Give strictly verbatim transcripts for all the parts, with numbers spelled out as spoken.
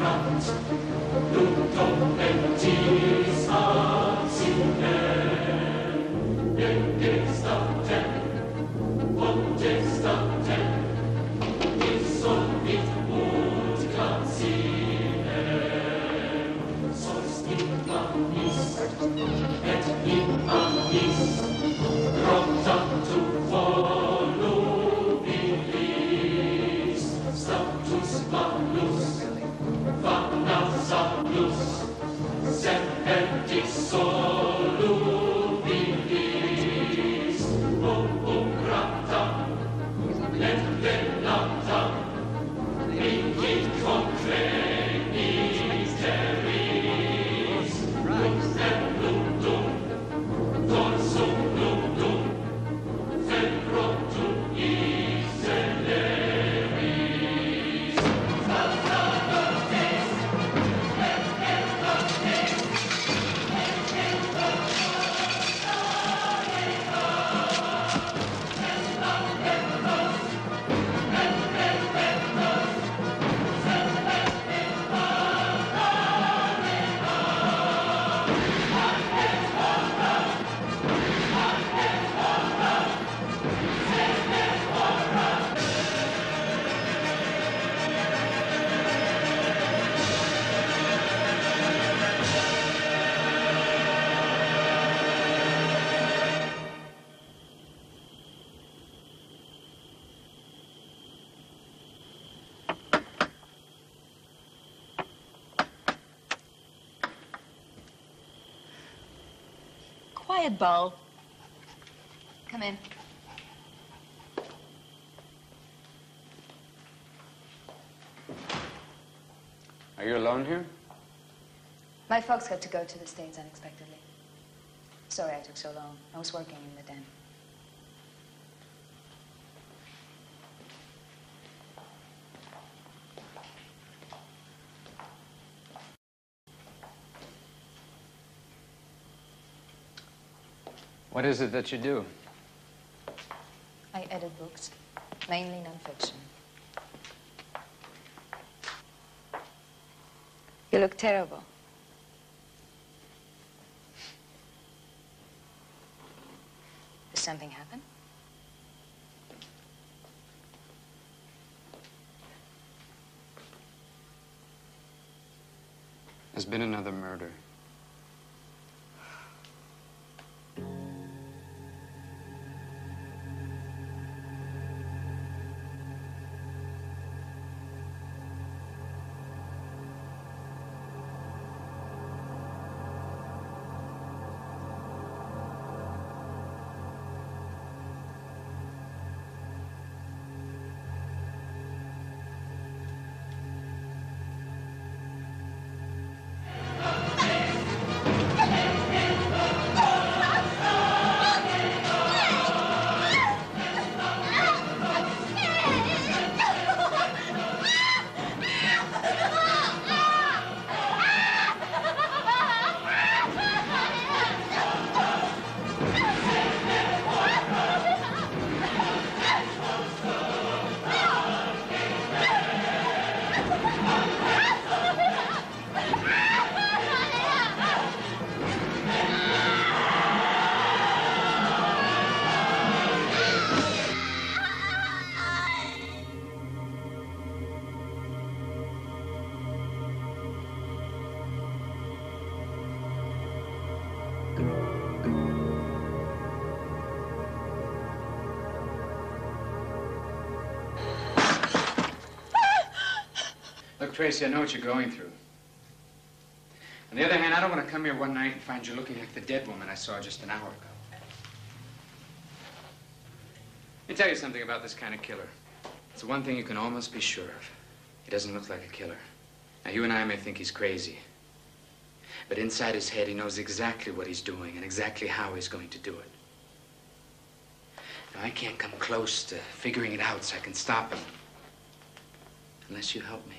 Quiet, Bo. Come in. Are you alone here? My folks had to go to the States unexpectedly. Sorry I took so long. I was working in the den. What is it that you do? I edit books, mainly nonfiction. You look terrible. Did something happen? There's been another murder. Look, Tracy, I know what you're going through. On the other hand, I don't want to come here one night and find you looking like the dead woman I saw just an hour ago. Let me tell you something about this kind of killer. It's the one thing you can almost be sure of. He doesn't look like a killer. Now, you and I may think he's crazy, but inside his head, he knows exactly what he's doing and exactly how he's going to do it. Now, I can't come close to figuring it out so I can stop him unless you help me.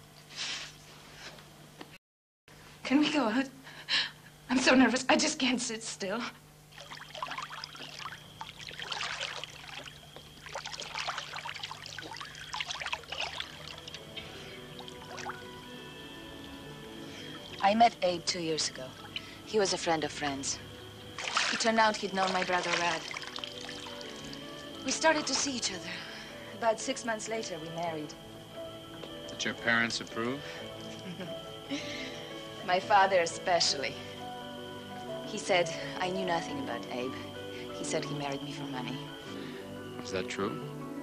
Can we go out? I'm so nervous. I just can't sit still. I met Abe two years ago. He was a friend of friends. It turned out he'd known my brother Rad. We started to see each other. About six months later, we married. Did your parents approve? My father especially. He said I knew nothing about Abe. He said he married me for money. Is that true?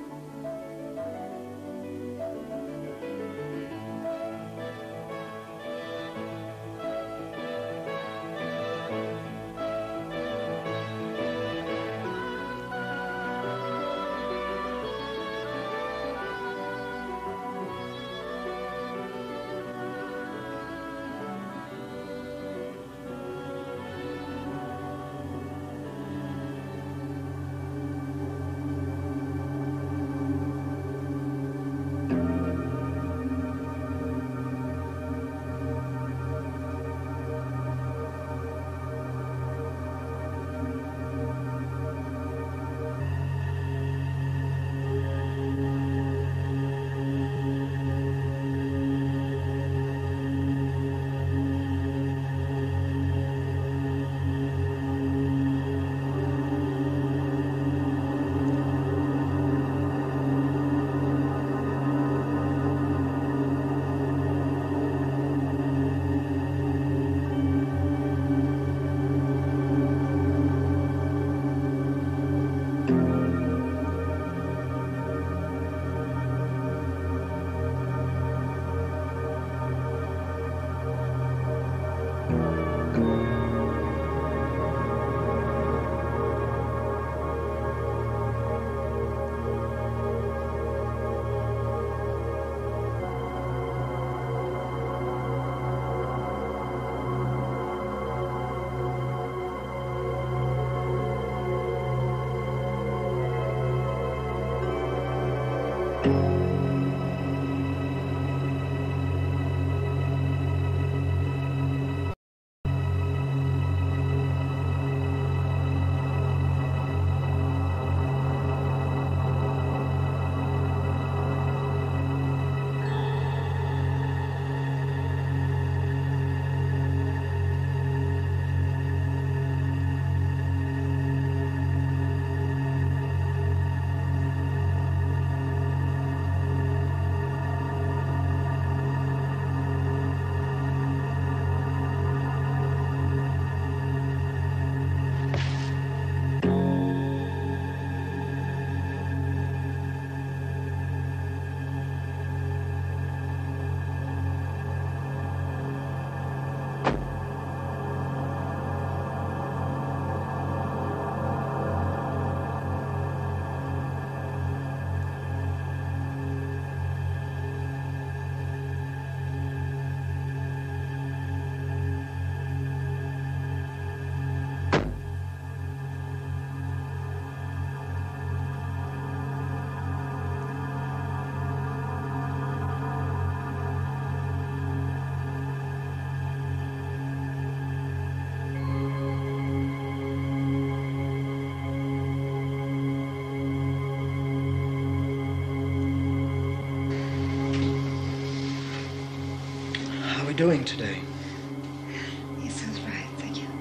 Doing today? Yes, that's right. Thank you.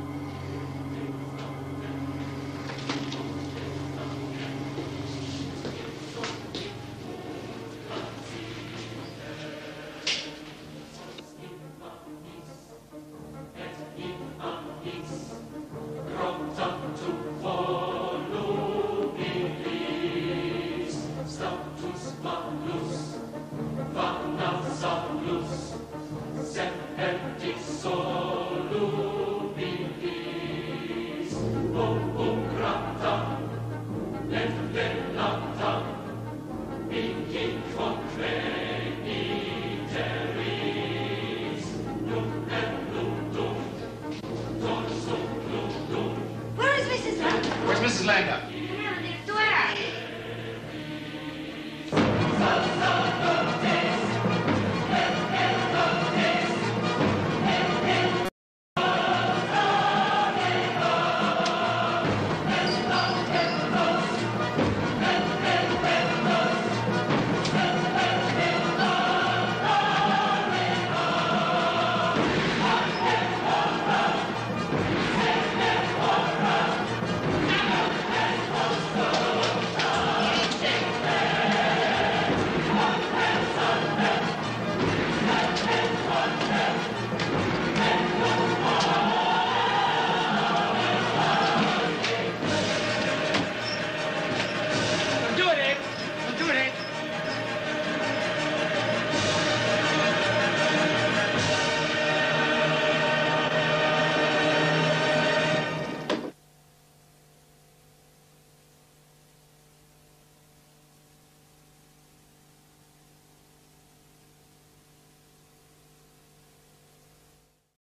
Where's Missus Landa?